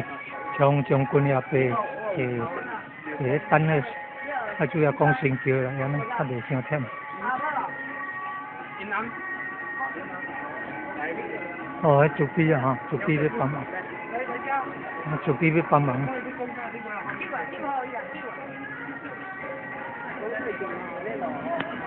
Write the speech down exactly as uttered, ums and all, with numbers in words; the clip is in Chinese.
从将军也被诶诶等咧，啊主要讲成桥啦，安尼较袂伤忝。哦，迄助理啊吼，助理要帮忙，啊助理要帮忙。